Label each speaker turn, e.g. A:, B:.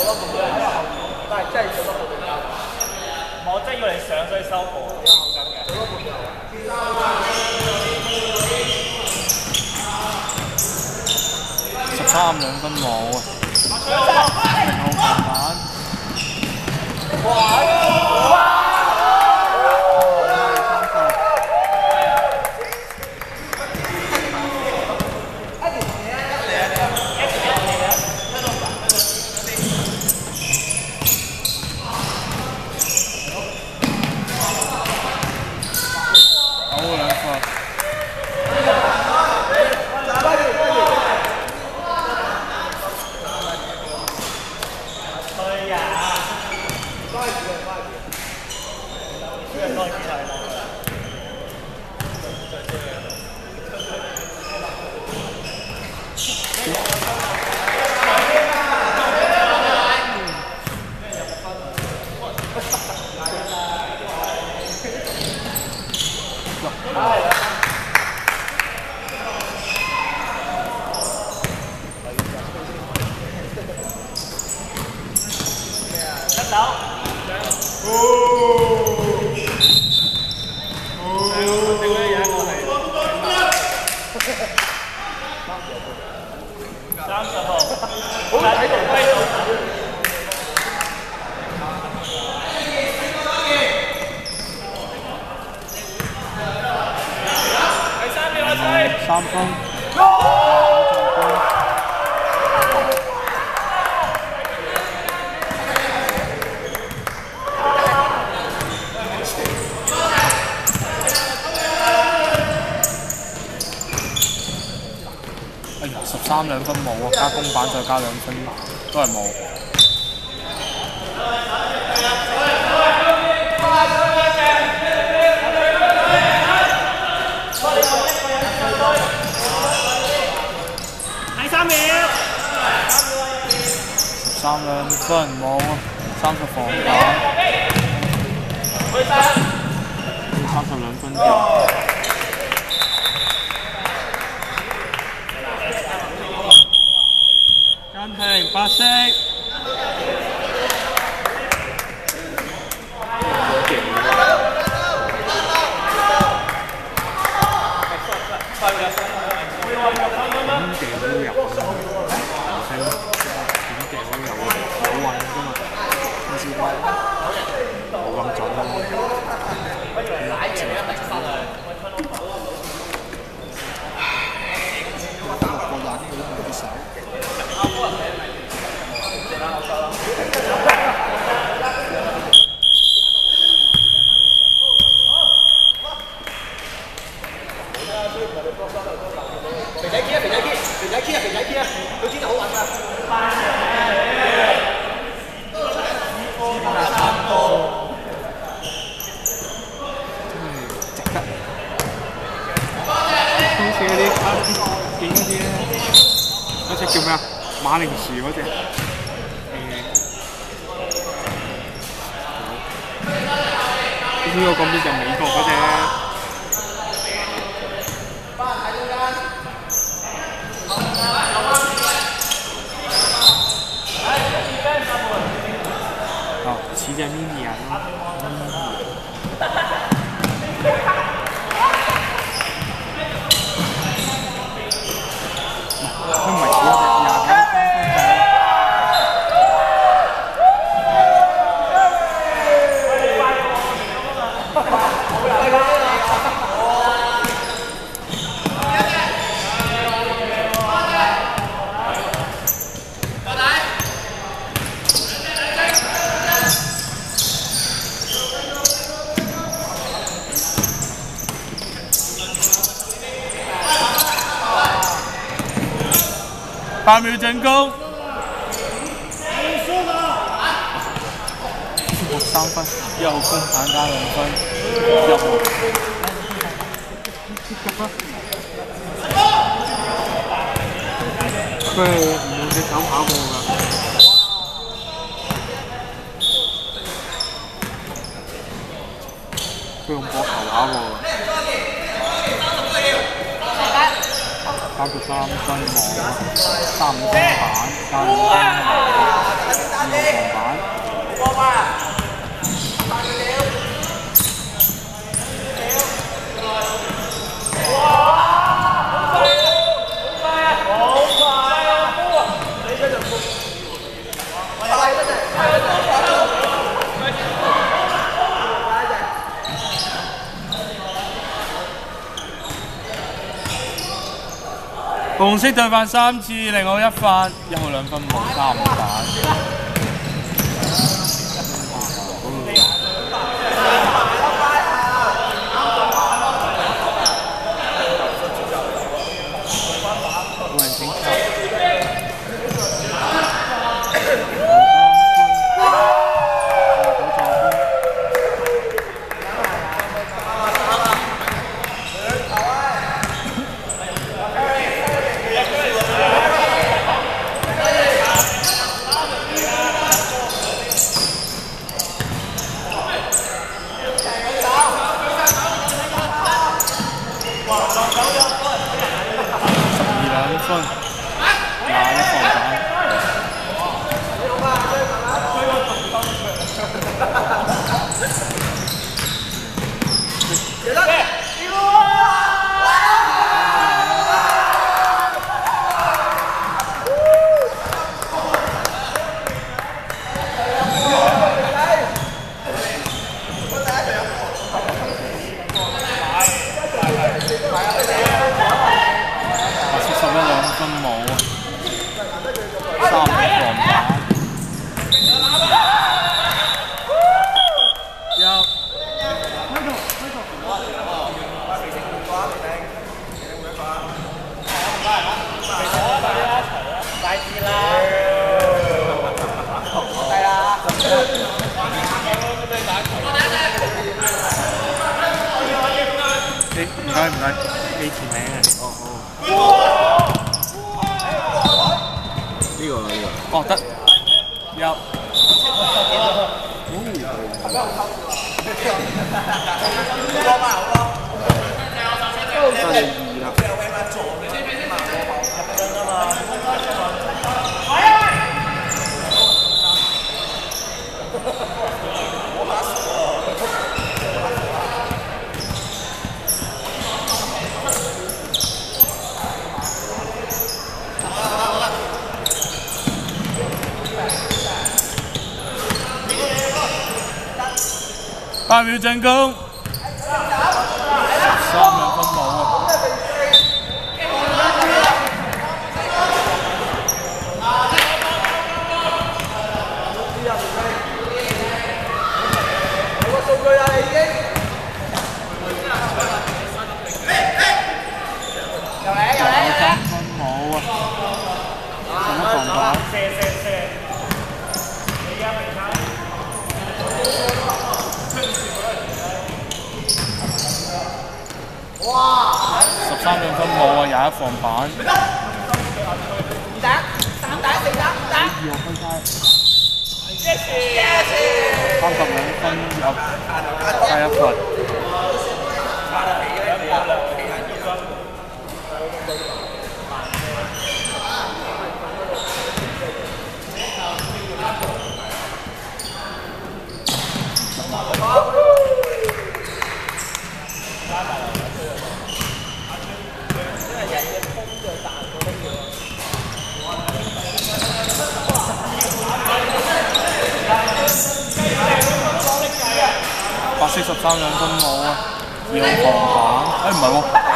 A: 我真係要你上所以收貨。
B: 13兩分冇啊！後防板。3分。哎呀，13兩分冇啊！加公板再加2分，都係冇。13兩分冇啊！30防板，要32分嘅。間停白色。嗰隻叫咩啊？馬鈴薯嗰隻。呢個嗰邊就美國嗰隻。哦，似隻 mini 啊。佢唔係似嗰隻廿幾。8秒進攻，3分，1號公棒加2分，入門。佢係唔用隻手跑過㗎。佢用膊頭跑過㗎。33分冇，35分板加2分冇。 紅色對犯3次，另外1發，1號2分冇3板。冇人整球。唔該唔該，記前名啊！呢個哦得入。8秒進攻，13兩分冇啊！有個數據啦，已經。又嚟！3分冇啊！上一防板。13兩分冇啊，21防板。2打3打4打5打。2號分開。32分入，加1罰。843兩分冇啊，2號防板，唔係喎。